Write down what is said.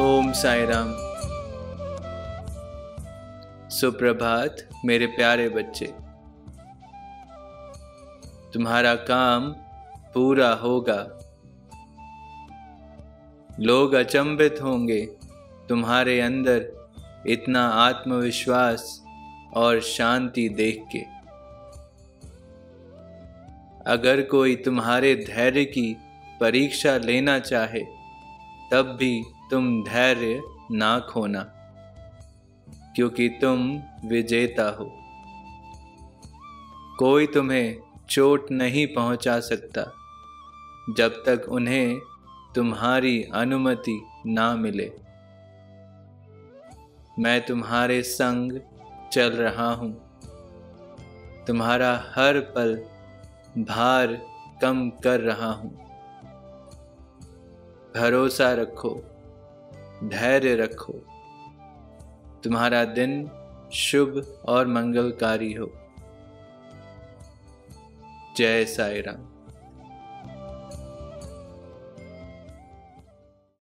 ओम साई राम। सुप्रभात मेरे प्यारे बच्चे, तुम्हारा काम पूरा होगा। लोग अचंभित होंगे तुम्हारे अंदर इतना आत्मविश्वास और शांति देख के। अगर कोई तुम्हारे धैर्य की परीक्षा लेना चाहे तब भी तुम धैर्य ना खोना, क्योंकि तुम विजेता हो। कोई तुम्हें चोट नहीं पहुंचा सकता जब तक उन्हें तुम्हारी अनुमति ना मिले। मैं तुम्हारे संग चल रहा हूं, तुम्हारा हर पल भार कम कर रहा हूं। भरोसा रखो, धैर्य रखो। तुम्हारा दिन शुभ और मंगलकारी हो। जय साई राम।